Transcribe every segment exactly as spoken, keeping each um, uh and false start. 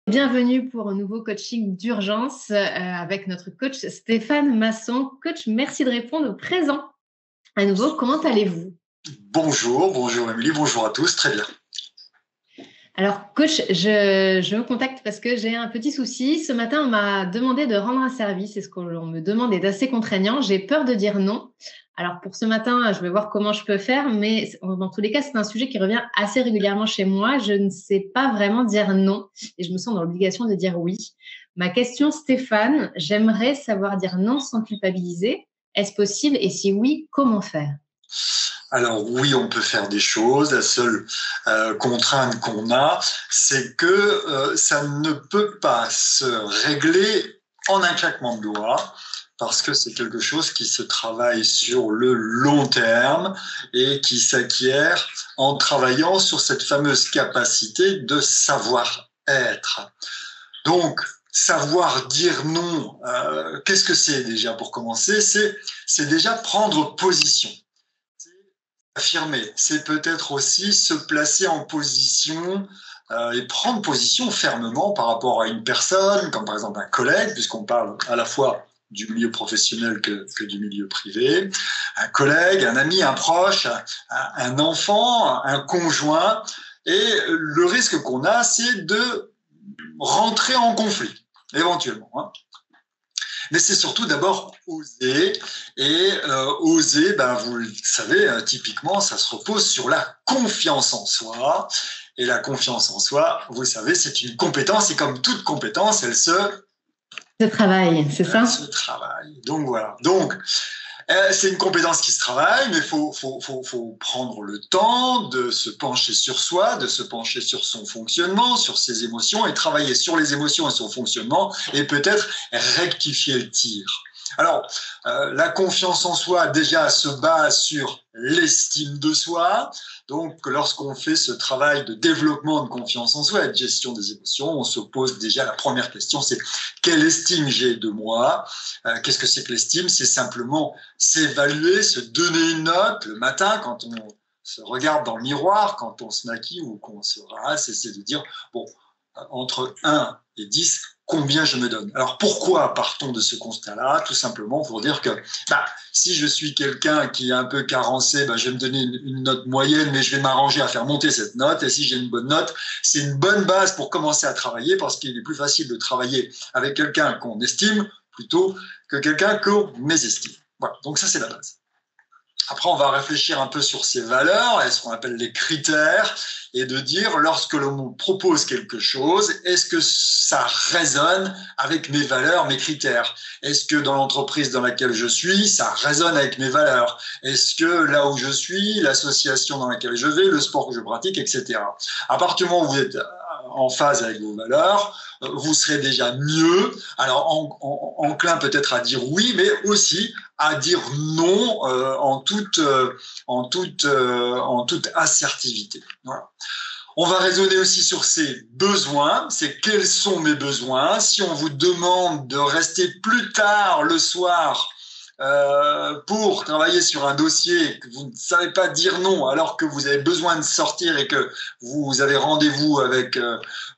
Bienvenue pour un nouveau coaching d'urgence euh, avec notre coach Stéphane Masson. Coach, merci de répondre au présent. À nouveau, comment allez-vous? Bonjour, bonjour Émilie, bonjour à tous, très bien. Alors, coach, je, je me contacte parce que j'ai un petit souci. Ce matin, on m'a demandé de rendre un service et ce qu'on me demande est assez contraignant. J'ai peur de dire non. Alors, pour ce matin, je vais voir comment je peux faire, mais dans tous les cas, c'est un sujet qui revient assez régulièrement chez moi. Je ne sais pas vraiment dire non et je me sens dans l'obligation de dire oui. Ma question, Stéphane, j'aimerais savoir dire non sans culpabiliser. Est-ce possible? Et si oui, comment faire? Alors oui, on peut faire des choses. La seule euh, contrainte qu'on a, c'est que euh, ça ne peut pas se régler en un claquement de doigts, parce que c'est quelque chose qui se travaille sur le long terme et qui s'acquiert en travaillant sur cette fameuse capacité de savoir-être. Donc, savoir dire non, euh, qu'est-ce que c'est déjà pour commencer? C'est, c'est déjà prendre position. Affirmer, c'est peut-être aussi se placer en position euh, et prendre position fermement par rapport à une personne, comme par exemple un collègue, puisqu'on parle à la fois du milieu professionnel que, que du milieu privé, un collègue, un ami, un proche, un, un enfant, un conjoint. Et le risque qu'on a, c'est de rentrer en conflit, éventuellement. Hein. Mais c'est surtout d'abord oser. Et euh, oser, ben, vous le savez, hein, typiquement, ça se repose sur la confiance en soi. Et la confiance en soi, vous le savez, c'est une compétence. Et comme toute compétence, elle se... Se travaille, c'est ça? Elle se travaille. Donc voilà. Donc, euh, c'est une compétence qui se travaille, mais il faut, faut, faut, faut prendre le temps de se pencher sur soi, de se pencher sur son fonctionnement, sur ses émotions, et travailler sur les émotions et son fonctionnement, et peut-être rectifier le tir. Alors, euh, la confiance en soi, déjà, se base sur l'estime de soi. Donc, lorsqu'on fait ce travail de développement de confiance en soi et de gestion des émotions, on se pose déjà la première question, c'est quelle estime j'ai de moi? euh, Qu'est-ce que c'est que l'estime? C'est simplement s'évaluer, se donner une note le matin quand on se regarde dans le miroir, quand on se maquille ou qu'on se rase, et c'est de dire, bon, entre un et dix, combien je me donne. Alors pourquoi partons de ce constat-là? Tout simplement pour dire que bah, si je suis quelqu'un qui est un peu carencé, bah, je vais me donner une, une note moyenne, mais je vais m'arranger à faire monter cette note. Et si j'ai une bonne note, c'est une bonne base pour commencer à travailler, parce qu'il est plus facile de travailler avec quelqu'un qu'on estime plutôt que quelqu'un qu'on mésestime. Voilà, donc ça c'est la base. Après, on va réfléchir un peu sur ces valeurs, et ce qu'on appelle les critères, et de dire, lorsque l'on propose quelque chose, est-ce que ça résonne avec mes valeurs, mes critères? Est-ce que dans l'entreprise dans laquelle je suis, ça résonne avec mes valeurs? Est-ce que là où je suis, l'association dans laquelle je vais, le sport que je pratique, et cetera. À partir du moment où vous êtes en phase avec vos valeurs, vous serez déjà mieux, alors en, en, enclin peut-être à dire oui, mais aussi à dire non euh, en, toute, euh, en, toute, euh, en toute assertivité. Voilà. On va raisonner aussi sur ses besoins, c'est quels sont mes besoins. Si on vous demande de rester plus tard le soir euh, pour travailler sur un dossier, que vous ne savez pas dire non alors que vous avez besoin de sortir et que vous avez rendez-vous avec euh,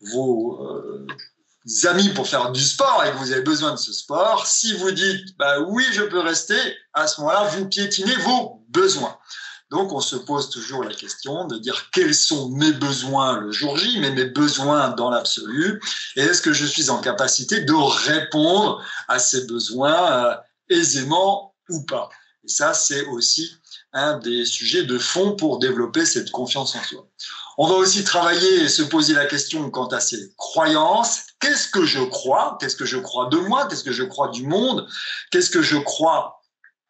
vos euh, amis pour faire du sport et que vous avez besoin de ce sport, si vous dites bah oui je peux rester, à ce moment-là vous piétinez vos besoins. Donc on se pose toujours la question de dire quels sont mes besoins le jour J, mais mes besoins dans l'absolu, et est-ce que je suis en capacité de répondre à ces besoins euh, aisément ou pas. Et ça c'est aussi un des sujets de fond pour développer cette confiance en soi. On va aussi travailler et se poser la question quant à ses croyances. Qu'est-ce que je crois? Qu'est-ce que je crois de moi? Qu'est-ce que je crois du monde? Qu'est-ce que je crois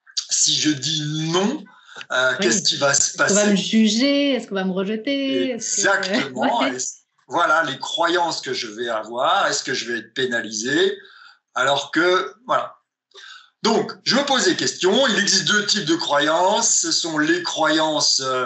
si je dis non? Euh, oui. Qu'est-ce qui va se passer? Est-ce qu'on va me juger? Est-ce qu'on va me rejeter? Exactement. Que... ouais. Voilà les croyances que je vais avoir. Est-ce que je vais être pénalisé? Alors que, voilà. Donc, je me pose des questions. Il existe deux types de croyances. Ce sont les croyances euh,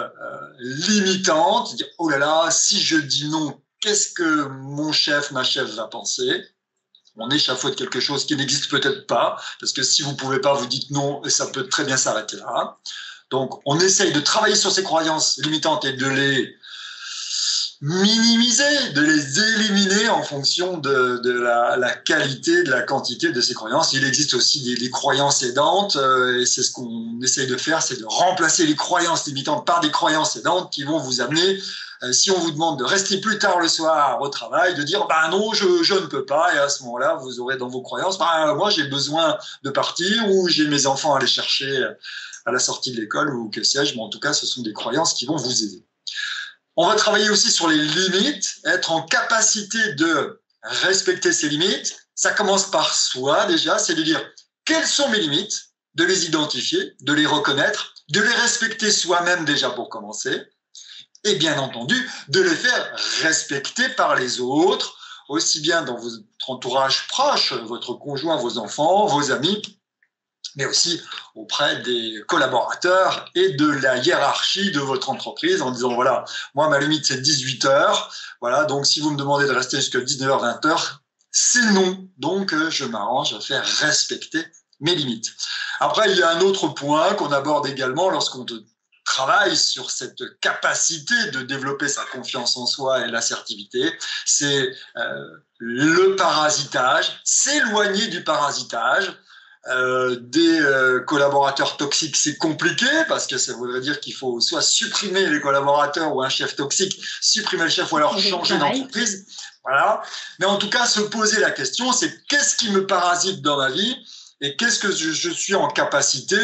limitantes. Dire, oh là là, si je dis non, qu'est-ce que mon chef, ma chef va penser? On échafaude quelque chose qui n'existe peut-être pas, parce que si vous ne pouvez pas, vous dites non, et ça peut très bien s'arrêter là. Donc, on essaye de travailler sur ces croyances limitantes et de les minimiser, de les éliminer en fonction de, de la, la qualité, de la quantité de ces croyances. Il existe aussi des, des croyances aidantes, euh, et c'est ce qu'on essaye de faire, c'est de remplacer les croyances limitantes par des croyances aidantes qui vont vous amener, euh, si on vous demande de rester plus tard le soir au travail, de dire bah non, je, je ne peux pas, et à ce moment-là, vous aurez dans vos croyances, bah moi j'ai besoin de partir, ou j'ai mes enfants à aller chercher à la sortie de l'école, ou que sais-je, mais en tout cas, ce sont des croyances qui vont vous aider. On va travailler aussi sur les limites, être en capacité de respecter ses limites. Ça commence par soi déjà, c'est de dire quelles sont mes limites, de les identifier, de les reconnaître, de les respecter soi-même déjà pour commencer, et bien entendu, de les faire respecter par les autres, aussi bien dans votre entourage proche, votre conjoint, vos enfants, vos amis, mais aussi auprès des collaborateurs et de la hiérarchie de votre entreprise en disant, voilà, moi, ma limite, c'est dix-huit heures. Voilà, donc si vous me demandez de rester jusqu'à dix-neuf heures, vingt heures, c'est non. Donc, je m'arrange à faire respecter mes limites. Après, il y a un autre point qu'on aborde également lorsqu'on travaille sur cette capacité de développer sa confiance en soi et l'assertivité, c'est euh, le parasitage, s'éloigner du parasitage. Euh, des euh, collaborateurs toxiques, c'est compliqué parce que ça voudrait dire qu'il faut soit supprimer les collaborateurs ou un chef toxique, supprimer le chef ou alors changer d'entreprise. Voilà. Mais en tout cas, se poser la question, c'est qu'est-ce qui me parasite dans ma vie et qu'est-ce que je, je suis en capacité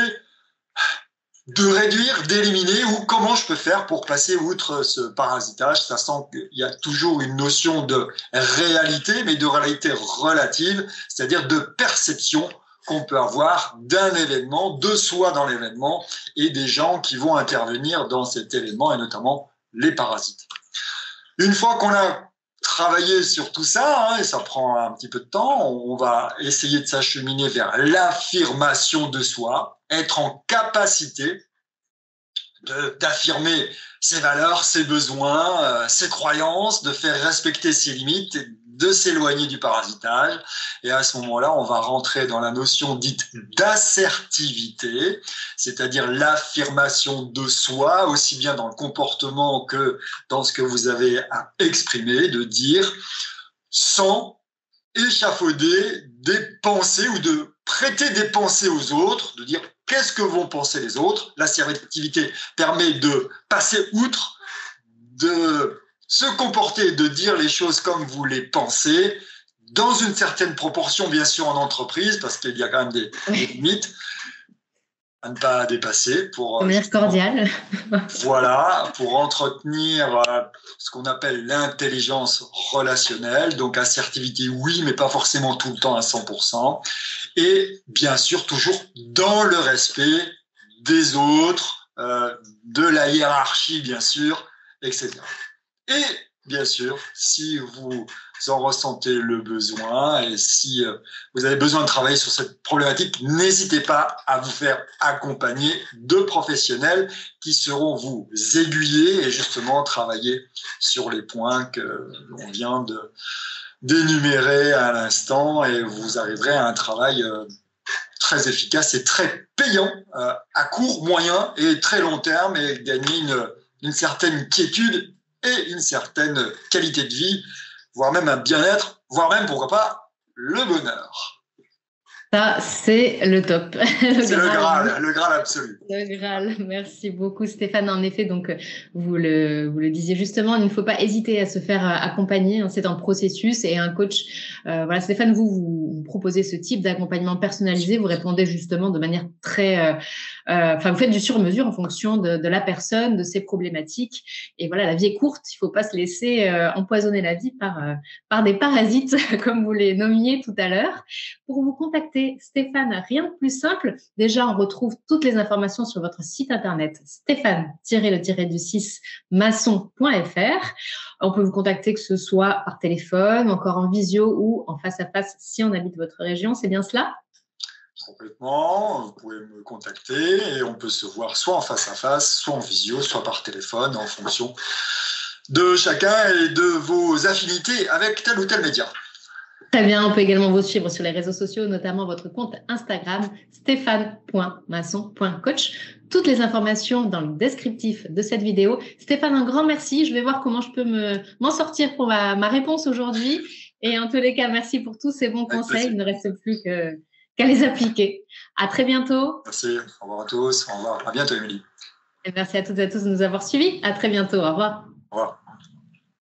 de réduire, d'éliminer, ou comment je peux faire pour passer outre ce parasitage, sachant qu'il y a toujours une notion de réalité, mais de réalité relative, c'est-à-dire de perception qu'on peut avoir d'un événement, de soi dans l'événement, et des gens qui vont intervenir dans cet événement, et notamment les parasites. Une fois qu'on a travaillé sur tout ça, hein, et ça prend un petit peu de temps, on va essayer de s'acheminer vers l'affirmation de soi, être en capacité de, d'affirmer ses valeurs, ses besoins, euh, ses croyances, de faire respecter ses limites, et de s'éloigner du parasitage. Et à ce moment-là, on va rentrer dans la notion dite d'assertivité, c'est-à-dire l'affirmation de soi, aussi bien dans le comportement que dans ce que vous avez à exprimer, de dire sans échafauder des pensées ou de prêter des pensées aux autres, de dire qu'est-ce que vont penser les autres. L'assertivité permet de passer outre, de se comporter, de dire les choses comme vous les pensez, dans une certaine proportion, bien sûr, en entreprise, parce qu'il y a quand même des, des limites à ne pas dépasser. Pour, de manière cordiale. Voilà, pour entretenir euh, ce qu'on appelle l'intelligence relationnelle. Donc, assertivité, oui, mais pas forcément tout le temps à cent pour cent. Et bien sûr, toujours dans le respect des autres, euh, de la hiérarchie, bien sûr, et cetera. Et bien sûr, si vous en ressentez le besoin et si euh, vous avez besoin de travailler sur cette problématique, n'hésitez pas à vous faire accompagner de professionnels qui seront vous aiguiller et justement travailler sur les points que l'on vient de d'énumérer à l'instant, et vous arriverez à un travail euh, très efficace et très payant euh, à court, moyen et très long terme, et gagner une, une certaine quiétude et une certaine qualité de vie, voire même un bien-être, voire même, pourquoi pas, le bonheur. Ça, c'est le top. Le c'est Graal. le Graal, le Graal absolu. Le Graal. Merci beaucoup, Stéphane. En effet, donc, vous le, vous le disiez justement, il ne faut pas hésiter à se faire accompagner. Hein, c'est un processus et un coach. Euh, voilà, Stéphane, vous, vous, vous proposez ce type d'accompagnement personnalisé. Vous répondez justement de manière très, euh, euh, enfin, vous faites du sur-mesure en fonction de, de la personne, de ses problématiques. Et voilà, la vie est courte. Il ne faut pas se laisser euh, empoisonner la vie par, euh, par des parasites, comme vous les nommiez tout à l'heure. Pour vous contacter, Stéphane, rien de plus simple. Déjà, on retrouve toutes les informations sur votre site internet stéphane-le-du-six maçon point f r. On peut vous contacter que ce soit par téléphone, encore en visio ou en face à face si on habite votre région. C'est bien cela ? Complètement. Vous pouvez me contacter et on peut se voir soit en face à face, soit en visio, soit par téléphone, en fonction de chacun et de vos affinités avec tel ou tel média. Très bien, on peut également vous suivre sur les réseaux sociaux, notamment votre compte Instagram stéphane point masson point coach. Toutes les informations dans le descriptif de cette vidéo. Stéphane, un grand merci. Je vais voir comment je peux me, m'en sortir pour ma, ma réponse aujourd'hui. Et en tous les cas, merci pour tous ces bons Avec conseils. plaisir. Il ne reste plus que, qu'à les appliquer. À très bientôt. Merci, au revoir à tous, au revoir, à bientôt Émilie. Et merci à toutes et à tous de nous avoir suivis. À très bientôt. Au revoir. Au revoir.